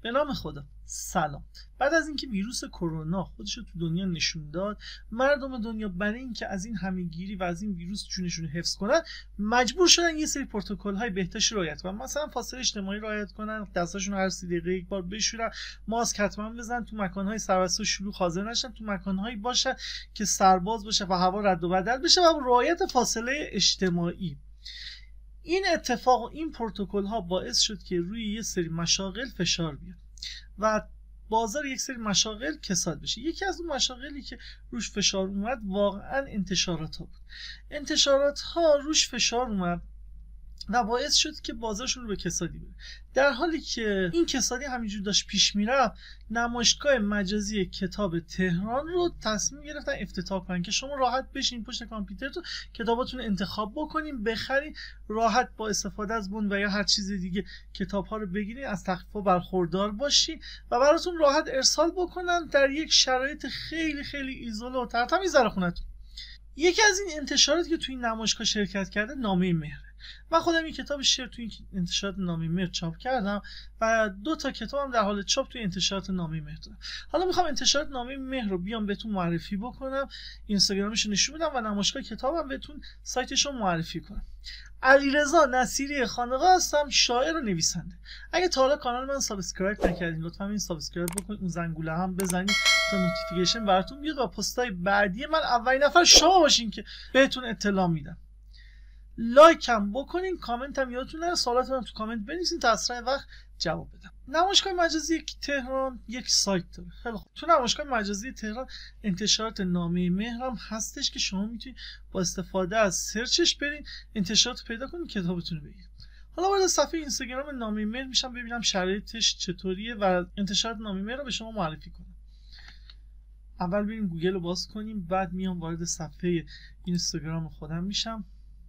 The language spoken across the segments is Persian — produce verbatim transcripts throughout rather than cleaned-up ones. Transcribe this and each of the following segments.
به نام خدا. سلام. بعد از اینکه ویروس کرونا خودش رو تو دنیا نشون داد، مردم دنیا برای اینکه از این همه‌گیری و از این ویروس جونشون رو حفظ کنن مجبور شدن یه سری پروتکل‌های بهداشتی رعایت کنن. مثلا فاصله اجتماعی رعایت کنن، دستاشون رو هر سی دقیقه یک بار بشورن، ماسک حتما بزنن، تو مکان‌های سربسته و شلوغ حاضر نشن، تو مکان‌هایی باشن که سرباز باشه و هوا رد و بدل بشه و رعایت فاصله اجتماعی. این اتفاق و این پروتکل ها باعث شد که روی یه سری مشاغل فشار بیاد و بازار یک سری مشاغل کساد بشه. یکی از اون مشاغلی که روش فشار اومد واقعا انتشارات ها بود. انتشارات ها روش فشار اومد و باعث شد که بازارشون رو به کسادی بره. در حالی که این کسادی همینجور داشت پیش میرفت، نمایشگاه مجازی کتاب تهران رو تصمیم گرفتن افتتاح کنن که شما راحت بشین پشت کامپیوترتون کتاباتون انتخاب بکنین، بخرین، راحت با استفاده از بوند و یا هر چیز دیگه کتاب‌ها رو بگیرین، از تخفیف‌ها برخوردار باشین و براتون راحت ارسال بکنن در یک شرایط خیلی خیلی ایزوله و ترتمیز در خونتون. یکی از این انتشاراتی که توی این نمایشگاه شرکت کرده نامه مهر. من خودم این کتاب شعر توی انتشارات نامه مهر چاپ کردم و دو تا کتابم در حال چاپ توی انتشارات نامه مهر دارم. حالا میخوام انتشارات نامه مهر رو بیام بهتون معرفی بکنم، اینستاگرامش رو نشون بدم و نمایشگاه کتابم بهتون سایتش رو معرفی کنم. علیرضا نصیری خانقاه هستم، شاعر و نویسنده. اگه تا حالا کانال من سابسکرایب نکردین لطفا این سابسکرایب بکنید، اون زنگوله هم بزنید تا نوتیفیکیشن براتون بیاد و پستای بعدی من اولین نفر شما باشین که بهتون اطلاع میدم. لایک هم بکنین، کامنت هم یادتون نره، سوالاتتون تو کامنت بنویسین تا اسرع وقت جواب بدم. نمایشگاه مجازی تهران یک سایت داره. خیلی خوب. تو نمایشگاه مجازی تهران انتشارات نامه مهر هم هستش که شما میتونید با استفاده از سرچش برین انتشارات پیدا کنین، کتابتون رو بگیرید. حالا وارد صفحه اینستاگرام نامه مهر میشم ببینم شرایطش چطوریه و انتشارات نامه مهر رو به شما معرفی کنم. اول بریم گوگل رو باز کنیم، بعد میام وارد صفحه اینستاگرام خودم میشم.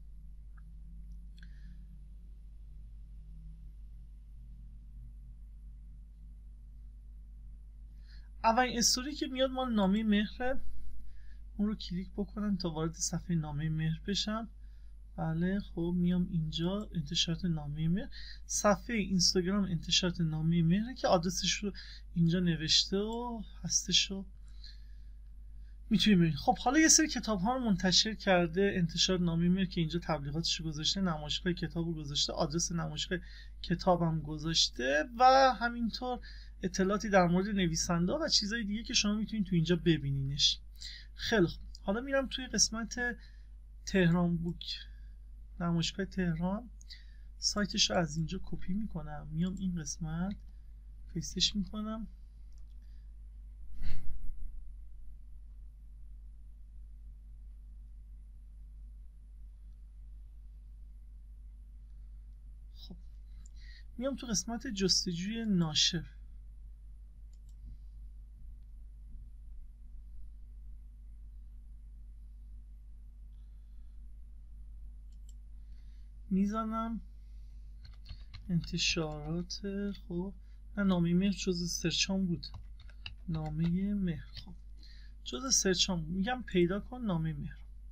اولین استوری که میاد مال نامه مهره، اون رو کلیک بکنم تا وارد صفحه نامه مهر بشم. بله خب میام اینجا انتشارات نامه مهر، صفحه اینستاگرام انتشارات نامه مهره که آدرسش رو اینجا نوشته و هستش و میتونید ببینید. خب حالا یه سری کتاب ها رو منتشر کرده انتشارات نامه مهر که اینجا تبلیغاتش رو گذاشته، نمایشگاه کتاب رو گذاشته، آدرس نمایشگاه کتابم گذاشته و همینطور اطلاعاتی در مورد نویسنده و چیزای دیگه که شما میتونید تو اینجا ببینینش. خیلی خوب. حالا میرم توی قسمت تهران بوک، نمایشگاه تهران، سایتش رو از اینجا کپی میکنم، میام این قسمت پیستش میکنم. خب میام تو قسمت جستجوی ناشر، میزنم انتشارات. خب نه نامه مهر جزء سرچام بود، نامه مهر خب جزء سرچام، میگم پیدا کن نامه مهر.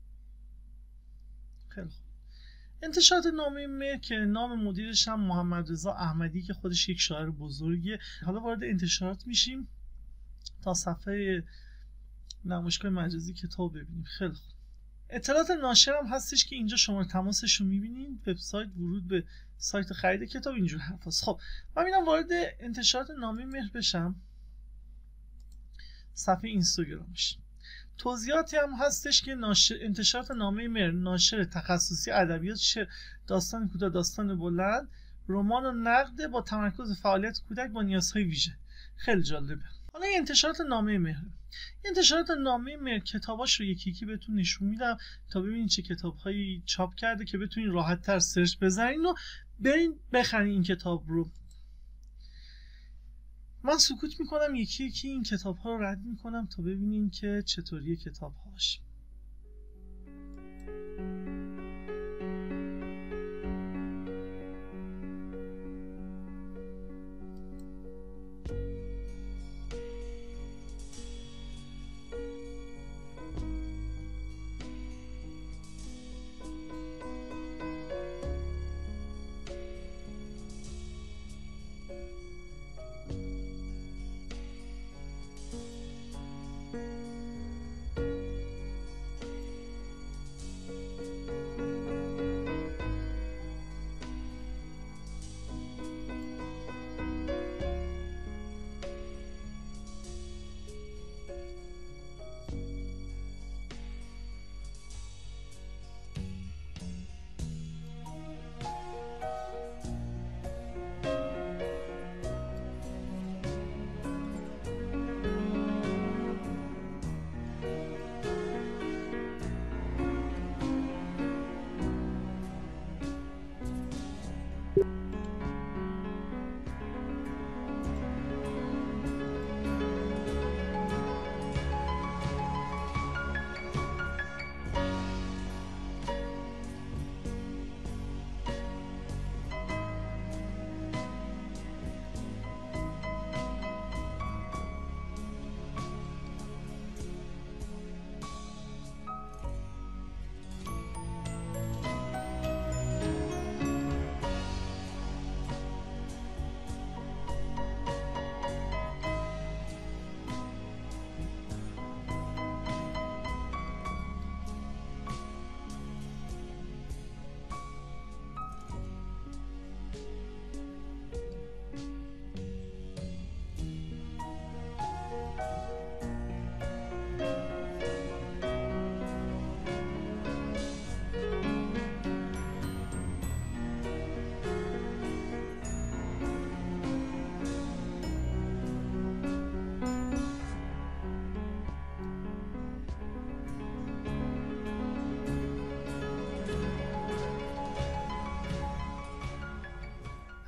خیلی خوب. انتشارات نامه مهر که نام مدیرش هم محمد رضا احمدی که خودش یک شاعر بزرگه. حالا وارد انتشارات میشیم تا صفحه نمایشگاه مجازی کتاب ببینیم. خیلی خوب. اطلاعات ناشر هم هستش که اینجا شماره تماسش رو میبینین، وبسایت، ورود به سایت خرید کتاب، اینجور حرفاست. خب من میرم وارد انتشارات نامه مهر بشم، صفحه اینستاگرامش. توضیحاتی هم هستش که ناشر انتشارات نامه مهر ناشر تخصصی ادبیات، شعر، داستان کوتاه، داستان بلند، رمان و نقد با تمرکز فعالیت کودک با نیازهای ویژه. خیلی جالبه. حالا این انتشارات نامه مهر، انتشارات نامه مهر کتاباش رو یکی یکی بهتون نشون میدم تا ببینید چه کتابهایی چاپ کرده که بتونین راحت تر سرچ بزنین و برین بخرین این کتاب رو. من سکوت میکنم، یکی یکی این کتاب ها رو رد میکنم تا ببینین که چطوریه کتاب هاش.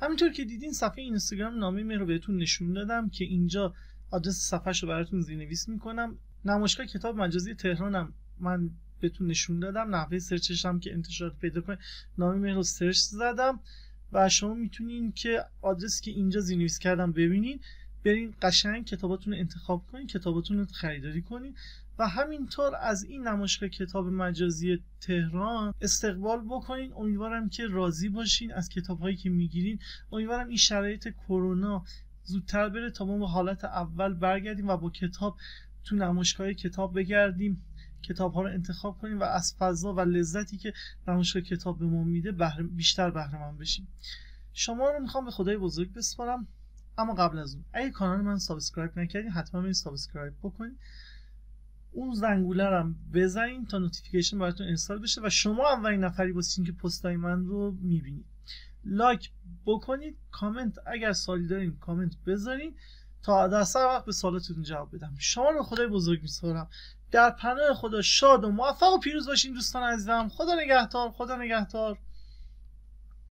همینطور که دیدین صفحه اینستاگرام نامه مهر رو بهتون نشون دادم که اینجا آدرس صفحه‌شو براتون زیرنویس میکنم. نمایشگاه کتاب مجازی تهرانم من بهتون نشون دادم، نحوه سرچش هم که انتشارات پیدا کنید نامه مهر رو سرچ زدم و شما میتونین که آدرسی که اینجا زیرنویس کردم ببینین، برین قشنگ کتاباتون رو انتخاب کنین، کتاباتون رو خریداری کنین و همینطور از این نمایشگاه کتاب مجازی تهران استقبال بکنین. امیدوارم که راضی باشین از کتاب‌هایی که میگیرین. امیدوارم این شرایط کرونا زودتر بره تا ما به حالت اول برگردیم و با کتاب تو نمایشگاه کتاب بگردیم، کتاب‌ها رو انتخاب کنیم و از فضا و لذتی که نمایشگاه کتاب به ما میده بهره بیشتر بهره مند بشیم. شما رو میخوام به خدای بزرگ بسپارم، اما قبل از اون اگه کانال من سابسکرایب نکردین حتما برید سابسکرایب بکنید، اون زنگوله رو هم بزنین تا نوتیفیکیشن براتون ارسال بشه و شما اولین نفری باشین که پستای من رو میبینید. لایک بکنید، کامنت اگر سوالی دارین کامنت بذارین تا در سر وقت به سوالاتتون جواب بدم. شما رو به خدای بزرگ میسپارم. در پناه خدا شاد و موفق و پیروز باشین دوستان عزیزم. خدا نگهدار، خدا نگهدار.